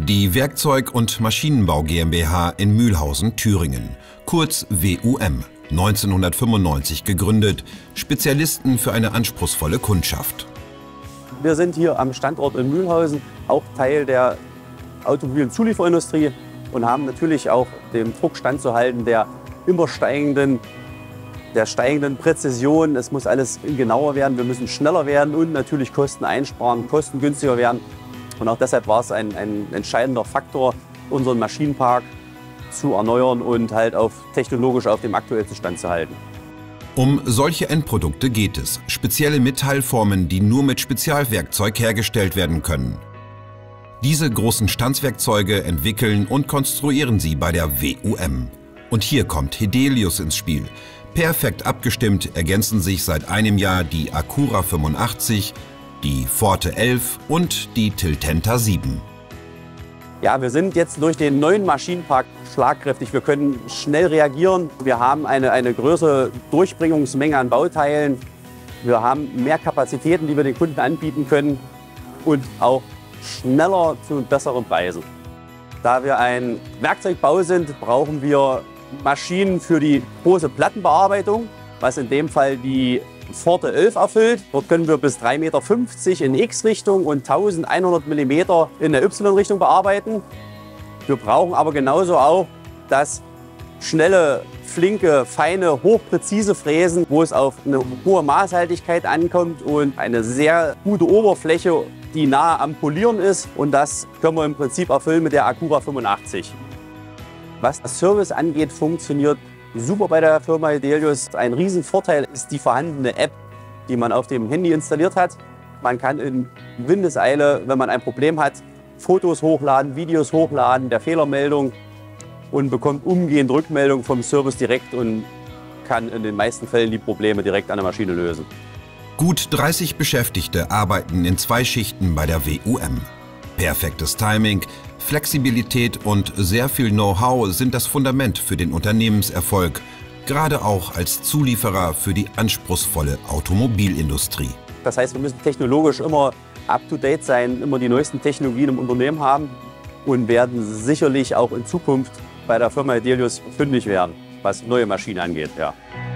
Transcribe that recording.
Die Werkzeug- und Maschinenbau GmbH in Mühlhausen, Thüringen, kurz WUM, 1995 gegründet, Spezialisten für eine anspruchsvolle Kundschaft. Wir sind hier am Standort in Mühlhausen, auch Teil der Automobilzulieferindustrie und haben natürlich auch dem Druck standzuhalten der steigenden Präzision. Es muss alles genauer werden, wir müssen schneller werden und natürlich Kosten einsparen, kostengünstiger werden. Und auch deshalb war es ein entscheidender Faktor, unseren Maschinenpark zu erneuern und halt technologisch auf dem aktuellsten Stand zu halten. Um solche Endprodukte geht es, spezielle Metallformen, die nur mit Spezialwerkzeug hergestellt werden können. Diese großen Stanzwerkzeuge entwickeln und konstruieren sie bei der WUM. Und hier kommt Hedelius ins Spiel. Perfekt abgestimmt ergänzen sich seit einem Jahr die Acura 85, die Forte 11 und die Tiltenta 7. Ja, wir sind jetzt durch den neuen Maschinenpark schlagkräftig. Wir können schnell reagieren. Wir haben eine größere Durchbringungsmenge an Bauteilen. Wir haben mehr Kapazitäten, die wir den Kunden anbieten können und auch schneller zu besseren Preisen. Da wir ein Werkzeugbau sind, brauchen wir Maschinen für die große Plattenbearbeitung, was in dem Fall die Forte 11 erfüllt. Dort können wir bis 3,50 Meter in X-Richtung und 1100 mm in der Y-Richtung bearbeiten. Wir brauchen aber genauso auch das schnelle, flinke, feine, hochpräzise Fräsen, wo es auf eine hohe Maßhaltigkeit ankommt und eine sehr gute Oberfläche, die nahe am Polieren ist. Und das können wir im Prinzip erfüllen mit der Acura 85. Was das Service angeht, funktioniert super bei der Firma Hedelius. Ein Riesenvorteil ist die vorhandene App, die man auf dem Handy installiert hat. Man kann in Windeseile, wenn man ein Problem hat, Fotos hochladen, Videos hochladen, der Fehlermeldung und bekommt umgehend Rückmeldung vom Service direkt und kann in den meisten Fällen die Probleme direkt an der Maschine lösen. Gut 30 Beschäftigte arbeiten in 2 Schichten bei der WUM. Perfektes Timing, Flexibilität und sehr viel Know-how sind das Fundament für den Unternehmenserfolg, gerade auch als Zulieferer für die anspruchsvolle Automobilindustrie. Das heißt, wir müssen technologisch immer up-to-date sein, immer die neuesten Technologien im Unternehmen haben und werden sicherlich auch in Zukunft bei der Firma Hedelius fündig werden, was neue Maschinen angeht. Ja.